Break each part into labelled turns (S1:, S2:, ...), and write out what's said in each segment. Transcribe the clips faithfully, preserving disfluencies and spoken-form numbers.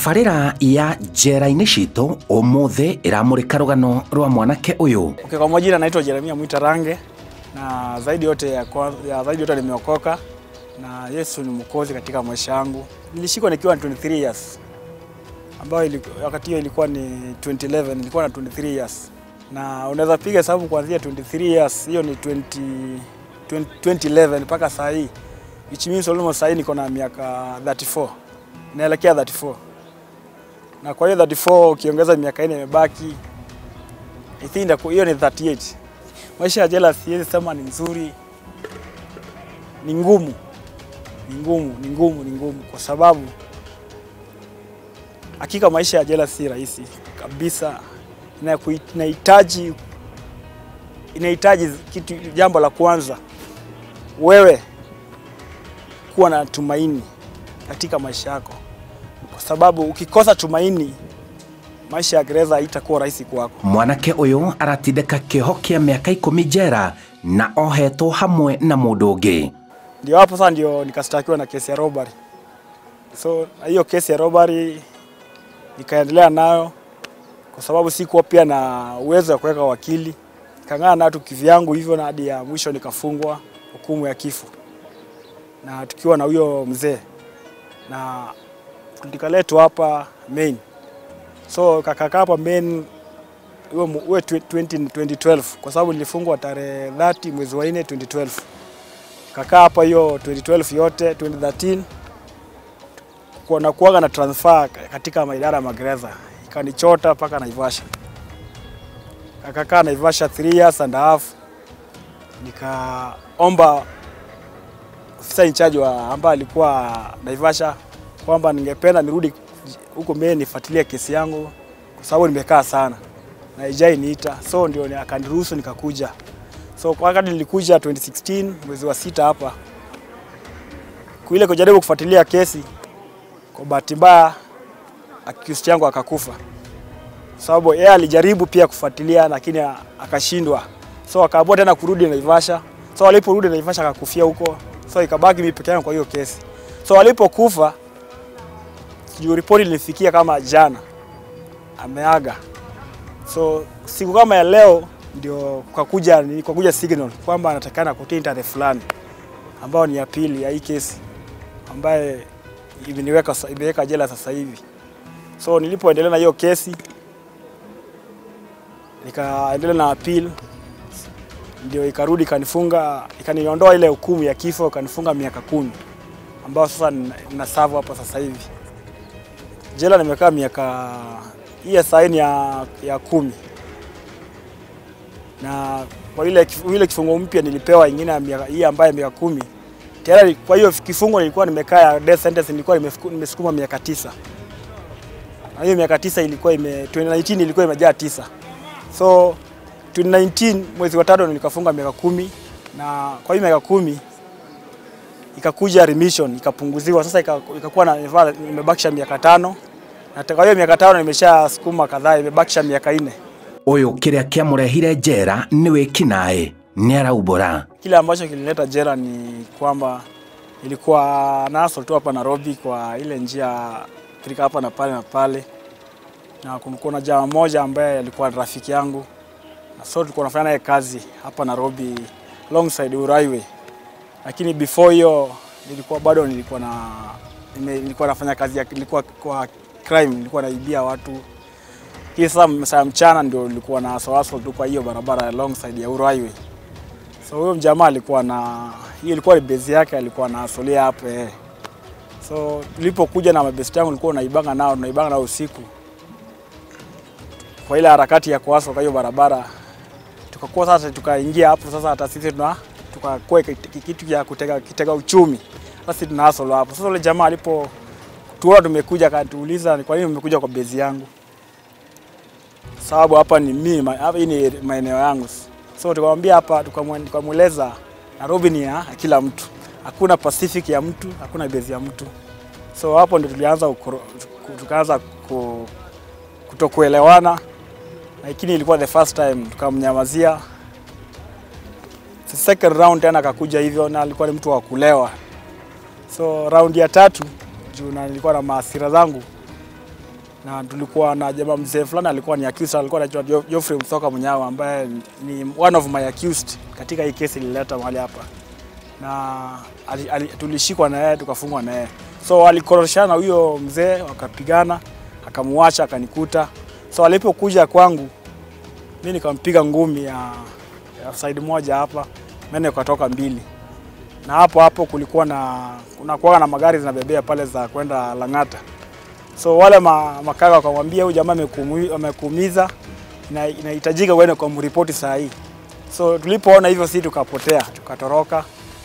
S1: Tabarĩra ya njera-inĩ citũ ũmũthĩ ĩramũrĩka rũgano rwa mwanake ũyũ.
S2: Okay, kwa majina naitwa Jeremia Mwitarange na zaidi yote ya, ya zaidi yote nimeokoka na Yesu ni mwokozi katika maisha yangu. Nilishikwa nikiwa na twenty-three years. Ambayo wakati hiyo ilikuwa ni twenty eleven, nilikuwa na twenty-three years. Na unaweza piga hesabu kuanzia twenty-three years, hiyo ni twenty eleven mpaka saa hii. Which means almost saa hii niko na miaka thirty-four. Naelekea thirty-four. Na kwa hiyo thirty-four ukiongeza miaka nne imebaki, I think hiyo ni thirty-eight. Maisha ya jela siwezi sema ni nzuri. Ni ngumu. Ni ngumu, ni ngumu, ni ngumu kwa sababu hakika maisha ya jela si rahisi kabisa. Inahitaji inahitaji kitu, jambo la kwanza, wewe kuwa na tumaini katika maisha yako. Kwa sababu ukikosa tumaini, maisha ya gereza haitakuwa rahisi kwako.
S1: Mwanake ũyũ aratindĩka kĩoho kĩa mĩaka ikũmi njera na ohetwo hamwe na mũndũ ũngĩ.
S2: Ndio hapo sasa ndio nikastakiwa na kesi ya robbery. So hiyo kesi ya robbery nikaendelea nayo kwa sababu sikuwa pia na uwezo wa kuweka wakili. Kangana na tu kivyangu hivyo na hadi ya mwisho nikafungwa hukumu ya kifo. Na tukiwa na huyo mzee na nikaletwa hapa Main. So kakakaa hapa Main huo twenty twelve kwa sababu nilifungwa tarehe thirty mwezi wa nne twenty twelve. Kakaa hapa hiyo twenty twelve yote twenty thirteen kuna kuaga na transfer katika maidara ya magereza. Ikanichota mpaka Naivasha. Kakakaa Naivasha three years and a half. Nikaomba ofisa in charge wa ambaye alikuwa Naivasha kwamba ningependa nirudi huko Main nifuatilie kesi yangu kwa sababu nimekaa sana na haijai niita. So ndio akaniruhusu nikakuja. So kwa wakati nilikuja twenty sixteen mwezi wa sita hapa kuile kujaribu kufuatilia kesi, kwa bahati mbaya accused yangu akakufa. Sababu yeye alijaribu pia kufuatilia lakini akashindwa. So akaamua tena kurudi Naivasha. So aliporudi Naivasha akakufia huko. So ikabaki mimi peke yangu kwa hiyo kesi. So alipokufa juu report ilinifikia kama jana ameaga. So siku kama ya leo ndio kukakuja nilikokuja signal kwamba anatakana kutii tarehe fulani ambao ni ya pili ya hii kesi ambaye imeniweka imeweka jela sasa hivi. So nilipoendelea na hiyo kesi nikaendelea na appeal, ndio ikarudi kanifunga, ikaniondoa ile hukumu ya kifo, kanifunga miaka kumi ambao sasa nina serve hapa sasa hivi. Jela nimekaa miaka hii saini ya ya kumi. Na kwa ile ile kifungo mpya nilipewa ingine ya miaka hii ambayo miaka kumi. Tayari kwa hiyo kifungo nilikuwa nimekaa ya death sentence nilikuwa nimesukuma miaka tisa. Na hiyo miaka tisa ilikuwa ime twenty nineteen ilikuwa imejaa tisa. So twenty nineteen mwezi wa tatu nilikafunga miaka kumi na kwa hiyo miaka kumi ikakuja remission ikapunguziwa, sasa ikakuwa na imebakisha miaka tano. Na kwa hiyo miaka tano nimesha sukuma kadhaa, imebakisha miaka nne.
S1: Ũyũ kĩrĩa kĩamũrehire njera nĩ wĩkinaĩ nĩ araubora.
S2: Kile ambacho kilinileta jela ni kwamba ilikuwa na assault tu hapa Nairobi kwa ile njia kilika hapa na pale na pale. Na kulikuwa na jamaa mmoja ambaye alikuwa rafiki yangu. Na so tulikuwa tunafanya naye kazi hapa Nairobi alongside Highway. Lakini before hiyo nilikuwa bado nilikuwa na nilikuwa nafanya kazi ya nilikuwa kwa crime, nilikuwa naibia watu. Kisa saa mchana ndio nilikuwa na assault tu kwa hiyo barabara alongside ya Highway. So huyo mjamaa alikuwa na hiyo ilikuwa ni base yake, alikuwa na asolia hapo eh. So nilipokuja na mabest yangu nilikuwa naibanga nao, naibanga nao usiku. Kwa ile harakati ya kuaso kwa hiyo barabara tukakuwa sasa tukaingia hapo sasa hata sisi tuna tukakuwa kitu ya kutega kitega uchumi. Sasa tuna asolo hapo. Sasa yule jamaa alipo tuona tumekuja akatuuliza ni kwa nini umekuja kwa base yangu? Sababu hapa ni mimi, hapa ni maeneo yangu. So tukamwambia hapa tukamweleza Nairobi ni ya kila mtu. Hakuna Pacific ya mtu, hakuna base ya mtu. So hapo ndio tulianza tukaanza kutokuelewana. Lakini ilikuwa the first time tukamnyamazia. The second round tena akakuja hivyo na alikuwa ni mtu wa kulewa. So round ya tatu juu na nilikuwa na maasira zangu na tulikuwa na jamaa mzee fulani alikuwa ni accused, alikuwa anaitwa Geoffrey Mthoka Munyawa ambaye ni one of my accused katika hii kesi ilileta mahali hapa, na ali, ali, tulishikwa na yeye tukafungwa na yeye. So alikoroshana huyo mzee, wakapigana, akamuacha akanikuta. So alipokuja kwangu mimi nikampiga ngumi ya, ya side moja hapa, mimi nikatoka mbili. Na hapo hapo kulikuwa na kuna kwa na magari zinabebea pale za kwenda Lang'ata. So wale ma, makaka wakamwambia huyu jamaa amekuumiza na inahitajika uende kwa mripoti saa hii. So tulipoona hivyo sisi tukapotea, tukatoroka.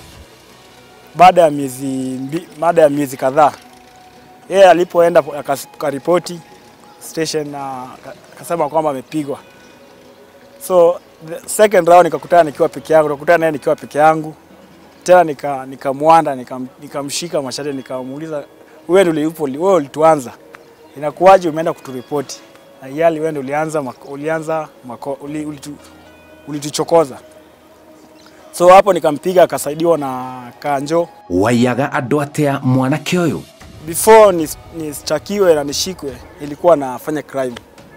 S2: Baada ya miezi baada ya miezi kadhaa, yeye alipoenda akaripoti station na akasema kwamba amepigwa. So the second round nikakutana nikiwa peke yangu, nikakutana naye nikiwa peke yangu. Tena nika nikamwanda nikamshika nika mashati nikamuuliza, wewe ndio ulipo wewe ulituanza, inakuwaje umeenda kuturipoti? Na yali wewe ndio ulianza ulianza ulituchokoza. Uli so hapo nikampiga, akasaidiwa na Kanjo.
S1: Wayaga andũ atia mwanake ũyũ?
S2: Before nistakiwe na nishikwe nilikuwa nafanya crime.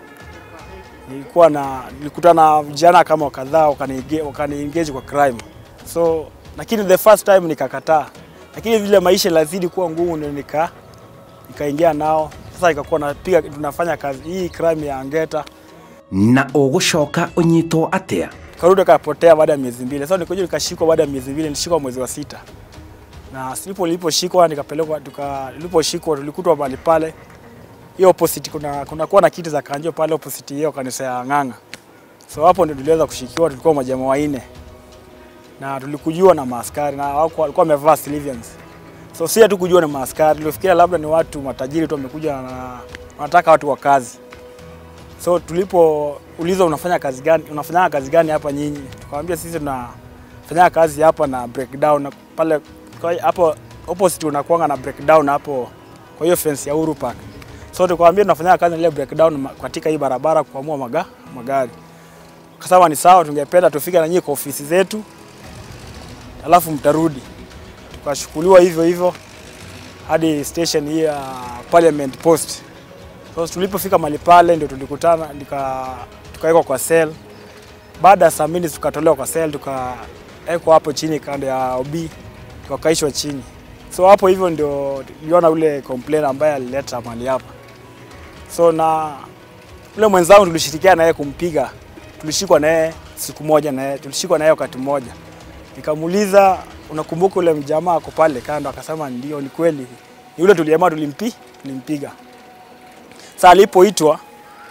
S2: Nilikuwa na nilikutana vijana kama kadhaa wakani engage kwa crime. So lakini the first time nikakataa. Lakini vile maisha lazidi kuwa ngumu ndio nika nikaingia nao. Sasa ikakuwa napiga tunafanya kazi hii crime ya ngeta.
S1: Na ũgũcoka ũnyitwo atia?
S2: Karudi kapotea baada ya miezi mbili. Sasa nikoje nikashikwa baada ya miezi mbili, nilishikwa mwezi wa sita. Na silipo niliposhikwa nikapelekwa tuka niliposhikwa tulikutwa mahali pale. Hiyo opposite kuna kuna kuwa na kiti za Kanjo pale opposite hiyo kanisa ya Ng'ang'a. So hapo ndio tuliweza kushikiwa, tulikuwa majamaa wanne. Na tulikujua na maaskari na wao walikuwa wamevaa civilians. So si hatu kujua na maaskari, tulifikiria labda ni watu matajiri tu wamekuja na wanataka watu wa kazi. So tulipo uliza unafanya kazi gani? Unafanya kazi gani hapa nyinyi? Tukamwambia sisi tunafanya kazi hapa na breakdown pale hapo opposite unakuanga na breakdown hapo kwa hiyo fence ya Uhuru Park. So tukamwambia tunafanya kazi ile breakdown katika hii barabara kuamua maga, magari. Kasema ni sawa, tungependa tufike na nyinyi kwa ofisi zetu alafu mtarudi. Tukashukuliwa hivyo hivyo hadi station hii ya Parliament Post. So tulipofika mahali pale ndio tulikutana, nika tukawekwa kwa cell. Baada ya saa mbili tukatolewa kwa cell, tukawekwa hapo chini kando ya O B, tukakaishwa chini. So hapo hivyo ndio niliona ule complaint ambaye alileta mahali hapa. So na ule mwenzangu tulishirikiana naye kumpiga. Tulishikwa naye siku moja naye, tulishikwa naye wakati mmoja. Nikamuuliza, unakumbuka ule mjamaa ako pale kando? Akasema ndio, ni kweli. Ni yule tuliema tulimpi, tulimpiga. Sasa alipoitwa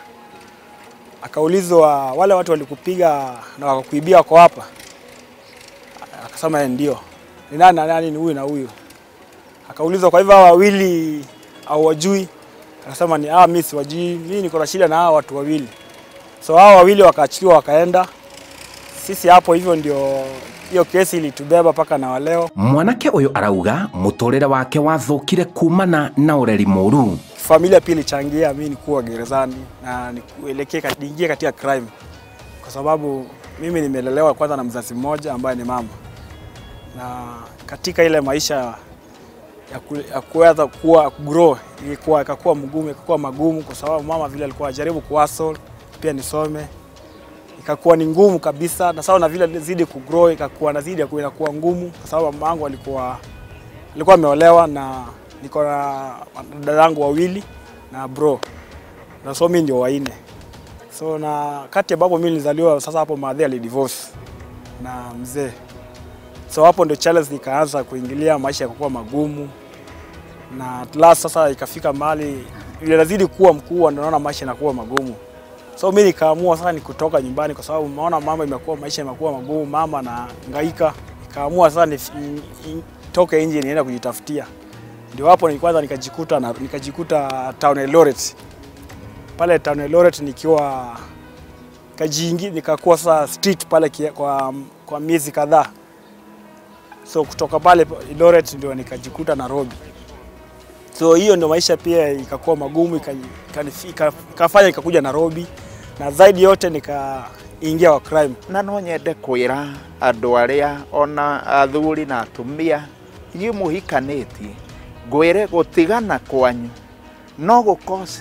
S2: akaulizwa wale watu walikupiga na wakakuibia wako hapa? Akasema ndio. Ni nani na nani? Ni huyu na huyu. Akaulizwa kwa hivyo wawili au wajui? Akasema ni ah, mimi siwajui, mimi niko na shida na hao watu wawili. So hao wawili wakaachiliwa wakaenda. Sisi hapo hivyo ndio hiyo kesi ilitubeba paka na waleo.
S1: Mwanake uyu arauga mutorere wake wathukire kumana na ureri muru.
S2: Familia pia ilichangia mimi nikuwa gerezani na nikuelekea katingia katika crime. Kwa sababu mimi nimelelewa kwanza na mzazi mmoja ambaye ni mama. Na katika ile maisha ya kuweza kuwa grow ilikuwa ikakuwa mgumu, ikakuwa magumu kwa sababu mama vile alikuwa ajaribu kuhustle pia nisome. Ikakuwa ni ngumu kabisa, na sawa na vile nilizidi kugrow ikakuwa nazidi kuwa kuwa ngumu kwa sababu mamangu alikuwa alikuwa ameolewa na niko na dadangu wawili na bro. Na so mimi ndio wanne. So na kati ya babu mimi nilizaliwa sasa hapo madhe alidivorce na mzee. So hapo ndio challenge nikaanza kuingilia maisha yakakuwa magumu. Na at last sasa ikafika mahali ile lazidi kuwa mkuu ndio naona maisha yanakuwa magumu. So mimi nikaamua sasa ni kutoka nyumbani kwa sababu naona mama imekuwa maisha imekuwa magumu, mama na hangaika. Nikaamua sasa nitoke nje nienda kujitafutia. Ndio hapo kwanza nikajikuta na nikajikuta town Eldoret. Pale town Eldoret nikiwa kajiingi nikakuwa sasa street pale kia, kwa kwa miezi kadhaa. So kutoka pale Eldoret ndio nikajikuta Nairobi. So hiyo ndio maisha pia ikakuwa magumu, ikanifika kafanya ikakuja Nairobi na zaidi yote nikaingia wa crime.
S3: Na no nyende kwira andu aria ona athuri na atumia inyuĩ muhikanĩtie ngwĩre gũtigana kwanyu no gũkosi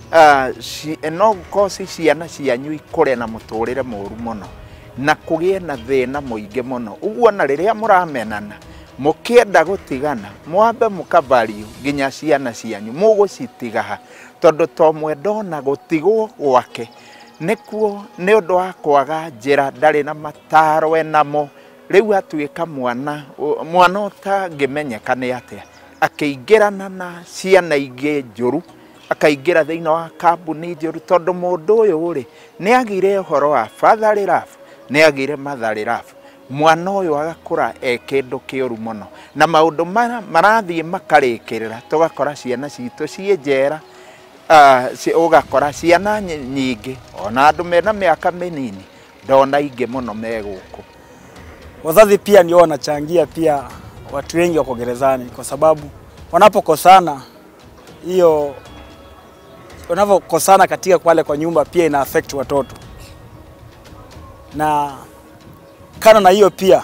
S3: uh, si, no kosi ciana cianyu ikore na muturire moru muno na kugie na thina muingi muno uguo na riria muramenana mukienda gutigana mwambe mukavaliu nginya ciana cianyu mugucitigaha tondu to mwendona gutigwo gwake nikuo ni undu wa kwaga njira ndari na mataro enamo riu atuika mwana mwana utangimenyeka ni atia akaingirana na ciana ingi njuru akaingira thiina wa kambuni njuru tondu mundu uyu ri ni agire uhoro wa fatherly love ni agire motherly love mwana uyu agakura ekindu kiuru muno na maundu mara marathie makarikirira tugakora ciana citu cie njera uh, si ugakora ciana nyingi ona andu mena miaka minini ndona ingi muno meguku.
S2: Wazazi pia ndio wanachangia pia watu wengi wako gerezani kwa sababu wanapokosana hiyo wanapokosana katika kwale kwa nyumba pia ina affect watoto. Na kana na hiyo pia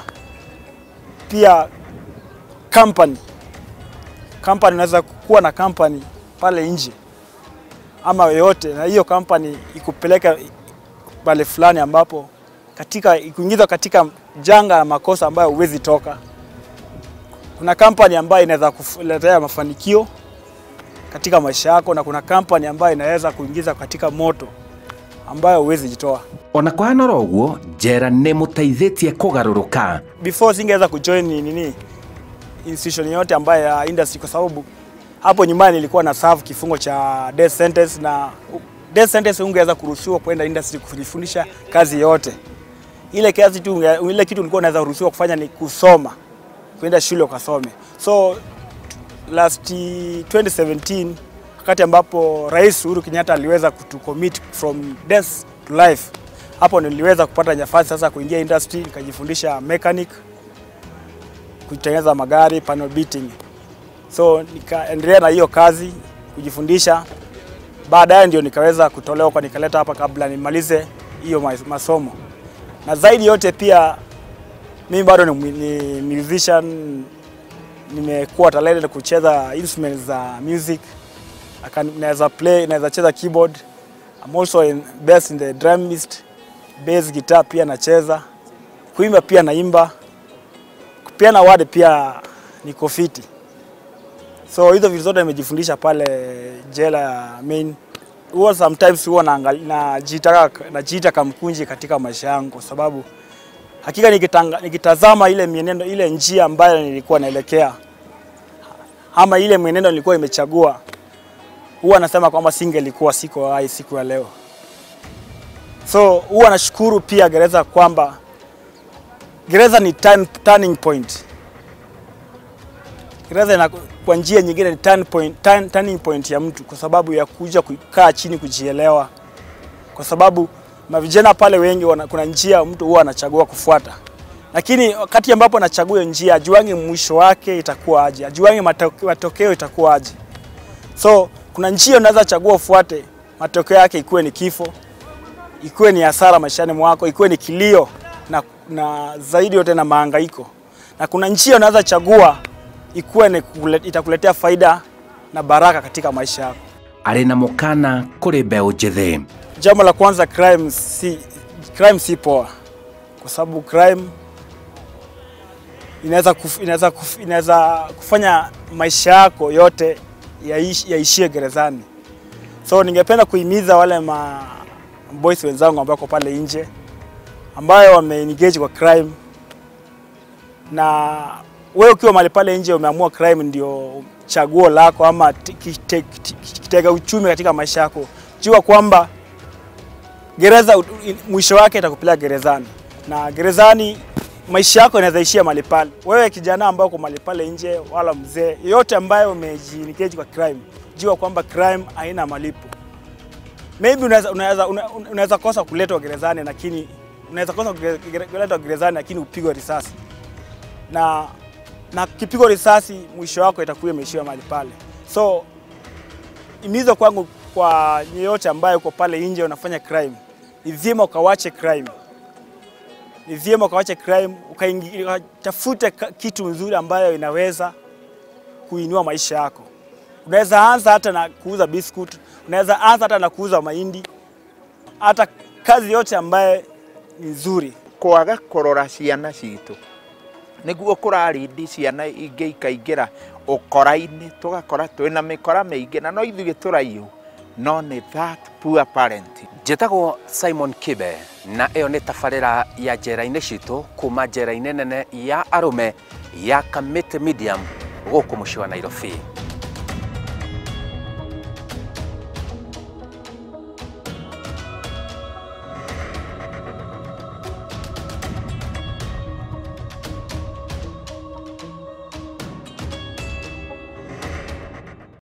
S2: pia company company unaweza kuwa na company pale nje ama yoyote na hiyo company ikupeleka pale fulani ambapo katika ikuingiza katika janga na makosa ambayo huwezi toka. Kuna company ambayo inaweza kuletea mafanikio katika maisha yako na kuna company ambayo inaweza kuingiza katika moto ambayo huwezi jitoa.
S1: Ona kwa noro uguo njera ne mutaithitie kugaruruka.
S2: Before singeweza kujoin nini institution yote ambayo ya industry kwa sababu hapo nyumbani nilikuwa na serve kifungo cha death sentence na death sentence ungeweza kuruhusiwa kwenda industry kujifundisha kazi yote. Ile kazi tu ile kitu nilikuwa naweza kuruhusiwa kufanya ni kusoma. Kwenda shule ukasome. So last twenty seventeen wakati ambapo Rais Uhuru Kenyatta aliweza kutucommit from death to life. Hapo niliweza kupata nafasi sasa kuingia industry nikajifundisha mechanic, kutengeneza magari, panel beating. So nikaendelea na hiyo kazi kujifundisha. Baadaye ndio nikaweza kutolewa kwa nikaleta hapa kabla nimalize hiyo masomo. Na zaidi yote pia mimi bado ni, ni musician, nimekuwa talented kucheza instruments za music. I can naweza play, naweza cheza keyboard. I'm also in best in the drumist, bass guitar pia nacheza. Kuimba pia naimba. Kupiana word pia niko fiti. So hizo vitu zote nimejifundisha pale jela ya main. Huwa sometimes huwa naangalia najitaka najiita kamkunji katika maisha yangu kwa sababu hakika nikitanga, nikitazama ile mienendo ile njia ambayo nilikuwa naelekea ama ile mienendo nilikuwa imechagua huwa nasema kwamba singelikuwa siko hai siku ya leo. So huwa nashukuru pia gereza kwamba gereza ni turn, turning point. Gereza na kwa njia nyingine ni turn point, turn, turning point ya mtu kwa sababu ya kuja kukaa chini kujielewa. Kwa sababu mavijana pale wengi wana, kuna njia mtu huwa anachagua kufuata. Lakini wakati ambapo anachagua njia, ajuange mwisho wake itakuwa aje, ajuange matokeo, matokeo itakuwa aje. So kuna njia unaweza chagua ufuate, matokeo yake ikuwe ni kifo, ikuwe ni hasara maishani mwako, ikuwe ni kilio na, na zaidi yote na mahangaiko. Na kuna njia unaweza chagua ikuwe ni itakuletea faida na baraka katika maisha yako.
S1: Arena mukana kuri beo jethe.
S2: Jambo la kwanza, crime si crime si poa. Kwa sababu crime inaweza kuf, inaweza kuf, inaweza kufanya maisha yako yote yaish, yaishie gerezani. So ningependa kuhimiza wale ma boys wenzangu ambao wako pale nje ambao wameengage kwa crime, na wewe ukiwa mahali pale nje umeamua crime ndio chaguo lako ama kitega uchumi katika maisha yako, jua kwamba gereza mwisho wake itakupeleka gerezani. Na gerezani maisha yako yanaweza ishia mahali pale. Wewe kijana ambao uko mahali pale nje wala mzee, yote ambayo umejiengage kwa crime, jua kwamba crime haina malipo. Maybe unaweza unaweza unaweza kosa kuletwa gerezani, lakini unaweza kosa kuletwa gerezani lakini upigwe risasi. Na na kipigwa risasi mwisho wako itakuwa imeishia mahali pale. So imizo kwangu kwa yeyote ambaye uko pale nje unafanya crime, ni vyema ukawache crime. Ni vyema ukawache crime, ukatafuta kitu nzuri ambayo inaweza kuinua maisha yako. Unaweza anza hata na kuuza biscuit, unaweza anza hata na kuuza mahindi, hata kazi yote ambaye ni nzuri.
S3: Kwaga korora ciana citu niguo kurarindi ciana ingĩ ikaingĩra ũkora-inĩ, tũgakora twĩna mĩkora mĩingĩ na no ithuĩ tũraihu, no nĩ that poor parenting.
S1: Njĩtagwo Simon Kibe, na ĩyo nĩ tabarĩra ya njera-inĩ citũ kuma njera-inĩ nene ya arũme ya Kamiti Medium gũkũ mũciĩ wa Nairobi.